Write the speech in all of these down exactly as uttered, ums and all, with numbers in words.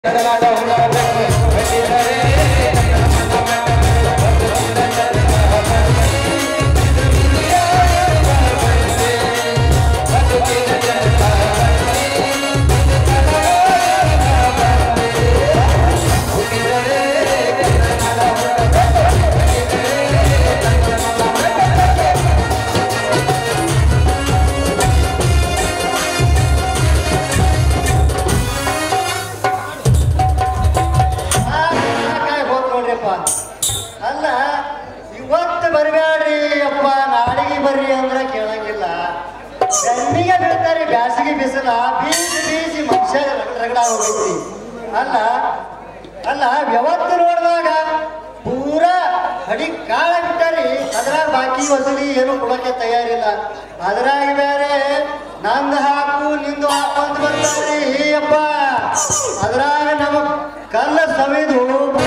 ಅಲ್ಲ ಇವತ್ತು ಬರಬೇಡ್ರಿ ಅಪ್ಪ ನಾಳೆಗೆ ಬರ್ರಿ ಅಂದ್ರೆ ಕೇಳಂಗಿಲ್ಲ. ಬೆನ್ನಿಗೆ ಬೀಳ್ತಾರೆ ಬ್ಯಾಸಿಗೆ ಬಿಸಿಲ ಬೀಸಿ ಬೀಸಿ ಮನುಷ್ಯ ರಗಡ ಹೋಗೈತಿ. ಅಲ್ಲ ಅಲ್ಲ ಯಾವತ್ತು ನೋಡಿದಾಗ ಪೂರಾ ಅಡಿ ಕಾಳ ಬಿಟ್ಟಾರಿ, ಅದ್ರಾಗ ಬಾಕಿ ವಸೂಲಿ ಏನು ಕೊಡೋಕೆ ತಯಾರಿಲ್ಲ. ಅದ್ರಾಗ ಬೇರೆ ನಂದು ಹಾಕು ನಿಂದು ಹಾಕು ಅಂತ ಬರ್ತಾರ್ರಿ ಅಪ್ಪ. ಅದ್ರಾಗ ನಮ್ಮ ಕಲ್ಲ ಸವಿದು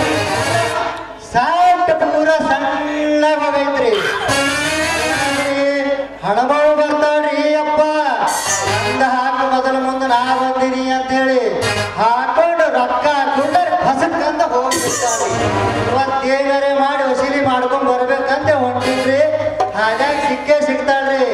ಸಾಟ್ ಪೂರ ಸಣ್ಣ ಹೋಗೈತ್ರಿ. ಹಣಬಾವು ಬರ್ತಾವ್ರಿ ಅಪ್ಪ. ನಂದ ಹಾಕು ಮೊದಲು ಮುಂದೆ ನಾ ಬಂದೀನಿ ಅಂತ ಹೇಳಿ ಹಾಕೊಂಡು ರೊಕ್ಕ ಹಾಕೊಂಡ್ರೆ ಹಸಕ್ಕಂತ ಹೋಗ್ಬಿಡ್ತಾವ್ರಿ. ಇವತ್ತೇನಾರೆ ಮಾಡಿ ವಸೂಲಿ ಮಾಡ್ಕೊಂಡ್ ಬರ್ಬೇಕಂತ ಹೊಂಟಿದ್ರಿ. ಹಾಗಾಗಿ ಸಿಕ್ಕೇ ಸಿಗ್ತಾಳ್ರಿ.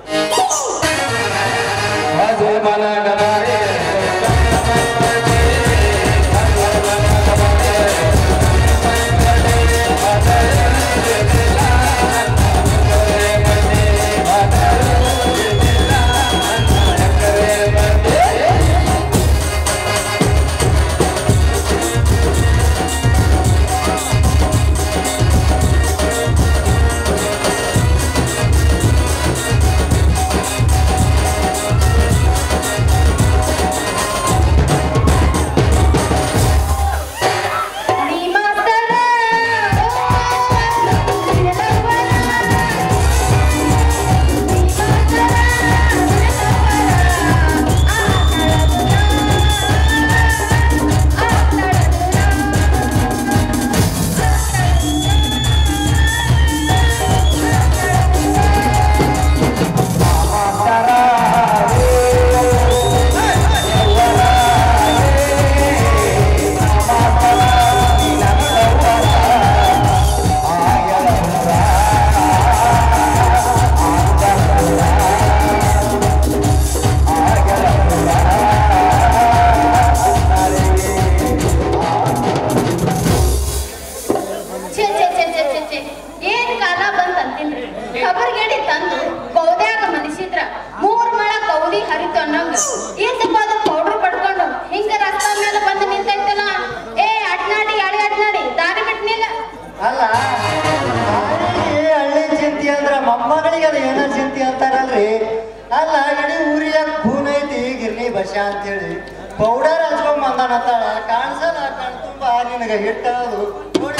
ಅಲ್ಲ ಹಳ್ಳಿ ಚಿಂತಿ ಅಂದ್ರ ಮೊಮ್ಮಗಳಿಗೆ ಅದು ಏನೋ ಚಿಂತಿ ಅಂತಾರಲ್ರಿ. ಅಲ್ಲ ಇಡೀ ಊರಿಯ ಖೂನ್ ಐತಿ ಗಿರ್ನಿ ಬಶ ಅಂತೇಳಿ ಪೌಡರ್ ಹಚ್ಕೊಂಡ್ ಬಂದಾನತ್ತಾಳ. ಕಾಣಿಸಲ್ಲ ಕಣ್ ತುಂಬ ನಿನಗ ಹಿಟ್ಟದು ನೋಡಿ.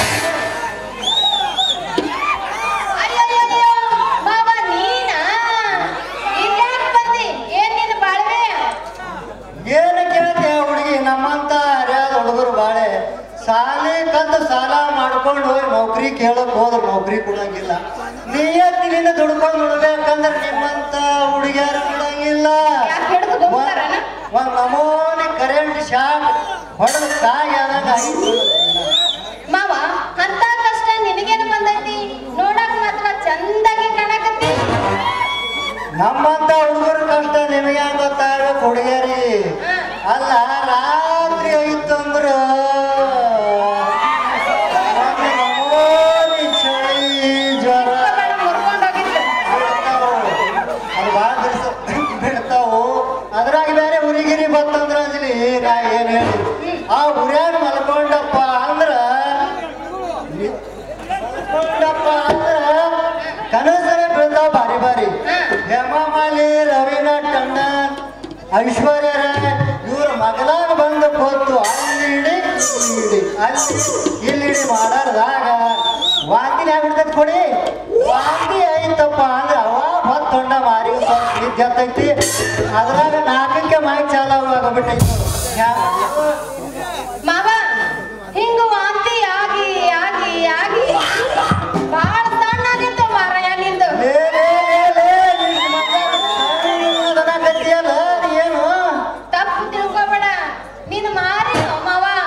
ಏನು ಕೇಳ್ತೆ ಹುಡುಗಿ? ನಮ್ಮಂತ ಅರ್ಯಾದ ಹುಡುಗರು ಬಾಳೆ ಸಾಲಿ ಕಂದು ಸಾಲ ಮಾಡ್ಕೊಂಡು ಹೋಗಿ ನೌಕರಿ ಕೇಳಕ್ ಹೋದ್ರ ನೌಕರಿ ಕೊಡಂಗಿಲ್ಲ. ನಿಯತ್ತಿನಿಂದ ದುಡ್ಕೊಂಡು ನೋಡ್ಬೇಕಂದ್ರೆ ನಿಮ್ಮಂತ ಹುಡುಗಿಯರು ಕೊಡಂಗಿಲ್ಲ. ಒಂದ್ ನಮೂನಿ ಕರೆಂಟ್ ಶಾಕ್ ಹೊಡೆದ ಕಾಯಿ ಆದಾಗ ಆಯ್ತು. ಮಾವ ಅಂತ ಕಷ್ಟ ನಿನಗೇನು ಬಂದೈತಿ? ನೋಡಕ್ ಮಾತ್ರ ಚಂದಾಗಿ ಕಾಣಕತ್ತಿ. ನಮ್ಮಂತ ಹುಡುಗರ ಕಷ್ಟ ನಿಮಗೆ ಗೊತ್ತಾಗಬೇಕು ಹುಡುಗಿಯರಿ. ಅಲ್ಲ ರಾತ್ರಿ ಆಯ್ತು ಅಂದ್ರ ಅದ್ರಾಗ ಬೇರೆ ಉರಿಗಿರಿ ಬಂತಂದ್ರ ಅಂಜಲಿ ನಾ ಏನ್ ಹೇಳಿ ಆ ಉರ್ಯಾಗ ಮಲ್ಕೊಂಡಪ್ಪ ಅಂದ್ರ ಮಲ್ಕೊಂಡಪ್ಪ ಅಂದ್ರ ಕನಸರೆ ಬೀಳ್ತಾವ ಬಾರಿ ಬಾರಿ. ಹೇಮಾಮಾಲಿ, ರವೀನಾ ಟಂಡನ್, ಐಶ್ವರ್ಯ ರಾಯ್ ಇವ್ರ ಮಗಲಾಗ ಬಂದು ಕೂತು ಅಲ್ಲಿಡಿ ಇಲ್ಲಿಡಿ ಅಲ್ಲಿ ಇಲ್ಲಿಡಿ ಮಾಡಾರ್ದಾಗ ವಾಂತಿನ ಆಗ್ಬಿಡ್ತೈತಿ ಕೊಡಿ. ವಾಂತಿ ಐತಪ್ಪ ಅಂದ್ರೆ ಅವ ಹೊತ್ತೊಂಡ ಮಾರಿ ನಿದ್ದೈತಿ. ಅದ್ರಾಗ ನಾಲ್ಕಕ್ಕೆ ಮಾಯಿ ಚಾಲು ಆಗಬಿಟ್ಟೈತಿ. ಮಾವ ಹಿಂಗ ವಾಂತಿ ಆಗಿ ಆಗಿ ಆಗಿ ಬಾಳ ಸಣ್ಣಾಗಿತ್ತು ಮಾರಾಯ ನಿಂದು. ಏನು ತಪ್ಪು ತಿಳ್ಕೊಬೇಡ. ನೀನು ಮಾರಿ ಮಾವ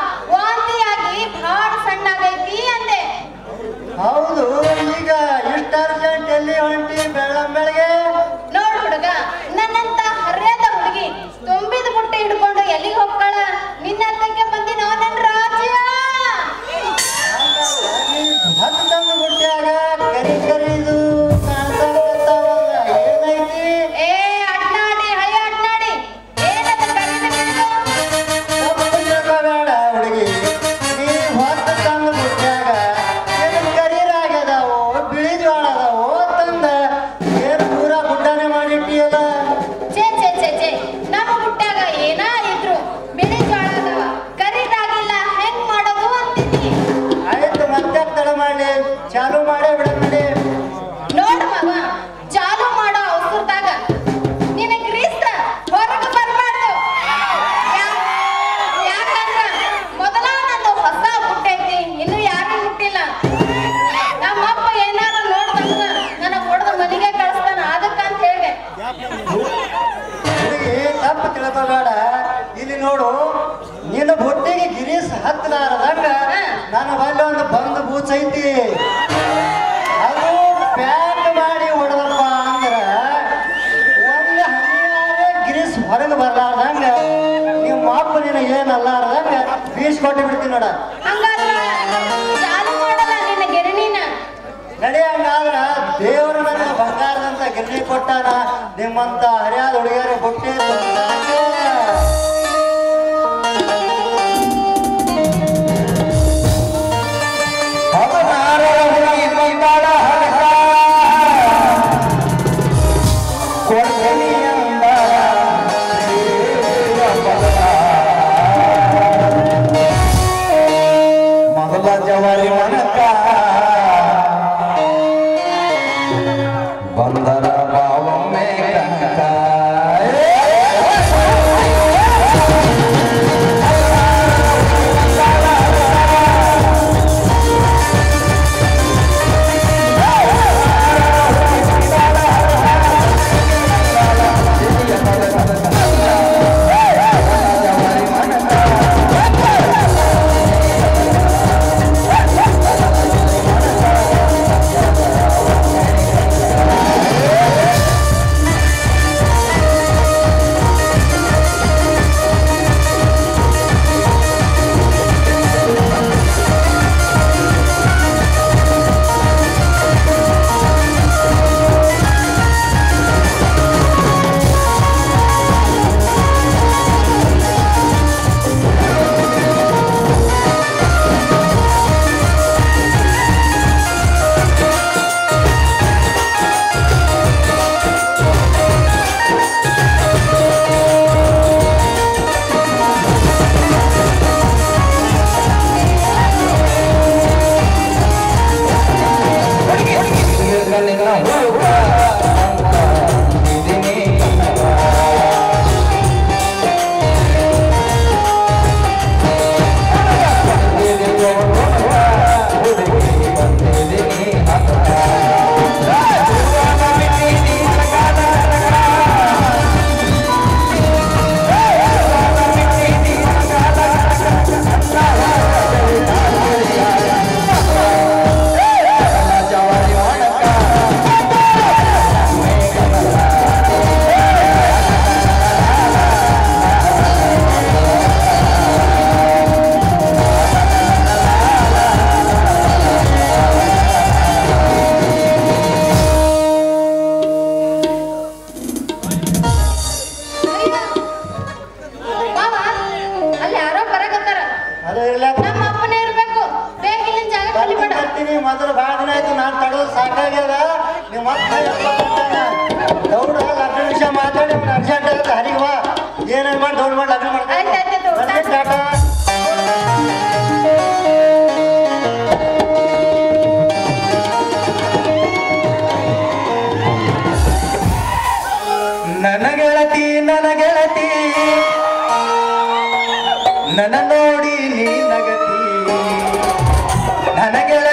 ಬೀಸ್ ಕೊಟ್ಟು ಬಿಡ್ತೀನಿ ನೋಡ. ಹಂಗಾದ್ರ ಚಾಲು ಮಾಡಲ್ಲ ನಿನ್ನ ಗಿರಣಿನ. ನಡಿ ಹಂಗಾದ್ರ ದೇವರು ನನಗೆ ಬಂಗಾರದಂತ ಗಿರಣಿ ಕೊಟ್ಟಾನ. ನಿಮ್ಮಂತ ಹರಿಯಾದ ಹುಡುಗಿಯರು ಕೊಟ್ಟೆ ಮೊದಲ ಜವಾರಿ ಮನಕ ಬಂದರ ಬಾವೊಮ್ಮೆ ಕನಕ ಮೊದಲು ಭಾಳ ದಿನ ಆಯ್ತು ನಾನು ತಡೋದು ಸಾಕಾಗ್ಯದ. ನಿಮ್ಮ ದೌಡ ಲಗ್ನ ವಿಷಯ ಮಾತಾಡಿ ಅರ್ಜೆಂಟ್ ಆಗುತ್ತೆ. ಹರಿಗೆ ಬಾ ಏನೇನು ಮಾಡಿ ದೌಡ್ ಮಾಡಿ ಲಗ್ನ ಮಾಡ್ತಾರೆ ಟಾಟಾ. ನನ್ನ ಗೆಳತಿ ನನ್ನ ಗೆಳತಿ ನನ್ನ ನೋಡಿ ನೀ ನಗತಿ ನನ್ನ ಗೆಳತಿ